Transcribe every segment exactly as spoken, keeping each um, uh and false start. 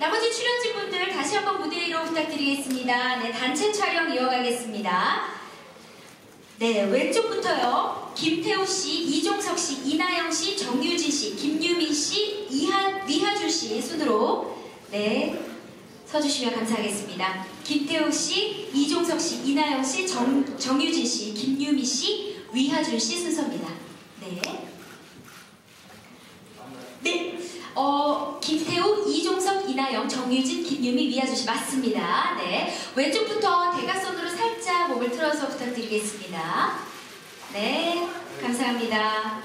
나머지 출연진분들 다시 한번 무대 위로 부탁드리겠습니다. 네, 단체 촬영 이어가겠습니다. 네, 왼쪽부터요. 김태우 씨, 이종석 씨, 이나영 씨, 정유진 씨, 김유민 씨, 이한, 위하준 씨 순으로 네 서주시면 감사하겠습니다. 김태우 씨, 이종석 씨, 이나영 씨, 정, 정유진 씨, 김유민 씨, 위하준 씨 순서입니다. 네. 네. 어, 김태우, 이종석, 이나영, 정유진, 김유미, 위하준 씨 맞습니다. 네. 왼쪽부터 대각선으로 살짝 몸을 틀어서 부탁드리겠습니다. 네. 감사합니다.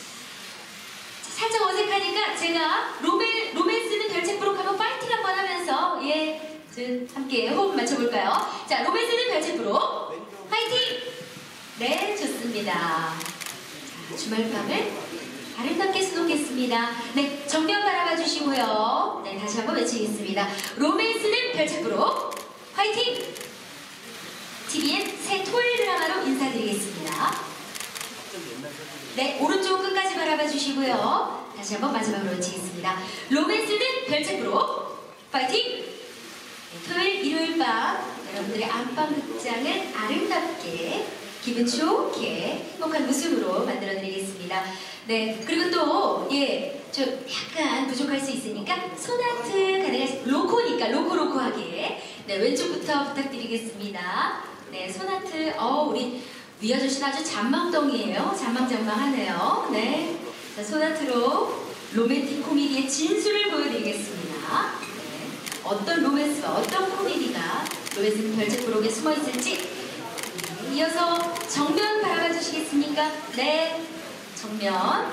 살짝 어색하니까 제가 로맨, 로맨스는 별책 부록 한번 파이팅 한번 하면서 예, 함께 호흡 맞춰볼까요? 자, 로맨스는 별책 부록 파이팅! 네, 좋습니다. 자, 주말밤을 아름답게 수놓겠습니다. 네, 정면 바라봐 주시고요. 네, 다시 한번 외치겠습니다. 로맨스는 별책 부록 파이팅! 티비엔 새 토요일 드라마로 인사드리겠습니다. 네, 오른쪽 끝까지 바라봐 주시고요. 다시 한번 마지막으로 외치겠습니다. 로맨스는 별책 부록 파이팅! 네, 토요일, 일요일 밤 여러분들의 안방 극장을 아름답게 기분 좋게 행복한 모습으로 만들어 드리겠습니다. 네, 그리고 또 예, 저 약간 부족할 수 있으니까 소나트 가능하시 로코니까 로코 로코하게 네, 왼쪽부터 부탁드리겠습니다. 네, 소나트 어 우리 위아준 씨는 아주 잔망덩이에요. 잔망잔망하네요. 네, 자, 소나트로 로맨틱 코미디의 진수를 보여드리겠습니다. 네, 어떤 로맨스와 어떤 코미디가 로맨스 별책 부록에 숨어 있을지 이어서 정면 바라봐 주시겠습니까? 네, 정면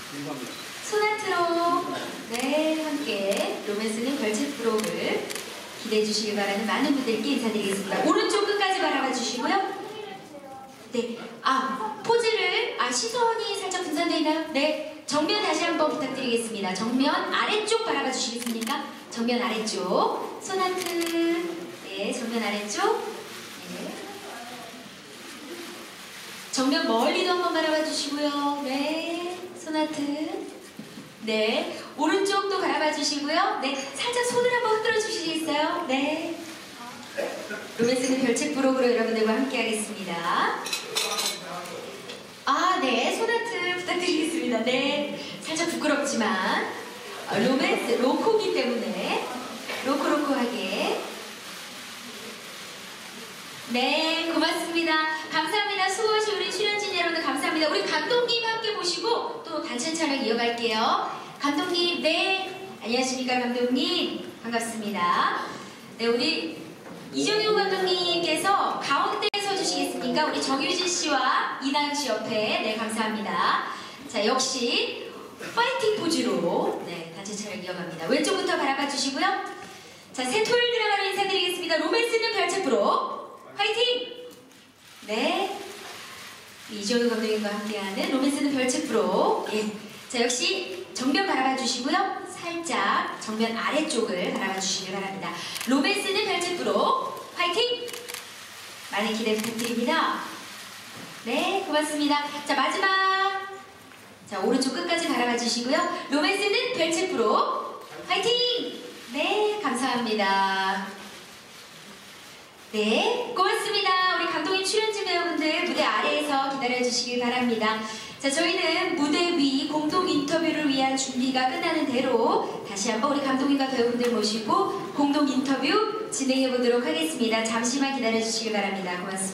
소나트로 네 함께 로맨스는 별책 부록을 기대해 주시길 바라는 많은 분들께 인사드리겠습니다. 오른쪽 끝까지 바라봐 주시고요. 네, 아 포즈를 아 시선이 살짝 분산되어 있나요? 네, 정면 다시 한번 부탁드리겠습니다. 정면 아래쪽 바라봐 주시겠습니까? 정면 아래쪽 소나트 네 정면 아래쪽 네. 정면 멀리도 한번 바라봐 주시고요. 네, 소나트. 네, 오른쪽도 바라봐 주시고요. 네, 살짝 손을 한번 흔들어 주시겠어요? 네. 로맨스는 별책 부록으로 여러분들과 함께 하겠습니다. 아, 네, 소나트 부탁드리겠습니다. 네, 살짝 부끄럽지만 로맨스, 로코기 때문에 로코로코하게 네, 고맙습니다. 감사합니다. 수고하신 우리 출연진 여러분들 감사합니다. 우리 감독님 함께 모시고 또 단체 촬영 이어갈게요. 감독님, 네. 안녕하십니까, 감독님. 반갑습니다. 네, 우리 이정효 감독님께서 가운데에 서주시겠습니까? 우리 정유진 씨와 이나영 씨 옆에. 네, 감사합니다. 자, 역시 파이팅 포즈로 네, 단체 촬영 이어갑니다. 왼쪽부터 바라봐 주시고요. 자, 새 토요일 드라마로 인사드리겠습니다. 로맨스는 별책 부록 파이팅! 네, 이정효 감독님과 함께하는 로맨스는 별책 부록. 예. 자, 역시 정면 바라봐 주시고요. 살짝 정면 아래쪽을 바라봐 주시길 바랍니다. 로맨스는 별책 부록 파이팅! 많은 기대 부탁드립니다. 네, 고맙습니다. 자, 마지막 자 오른쪽 끝까지 바라봐 주시고요. 로맨스는 별책 부록 파이팅! 네, 감사합니다. 네, 고맙습니다. 우리 감독님 출연진 배우분들 무대 아래에서 기다려주시길 바랍니다. 자, 저희는 무대 위 공동 인터뷰를 위한 준비가 끝나는 대로 다시 한번 우리 감독님과 배우분들 모시고 공동 인터뷰 진행해 보도록 하겠습니다. 잠시만 기다려주시길 바랍니다. 고맙습니다.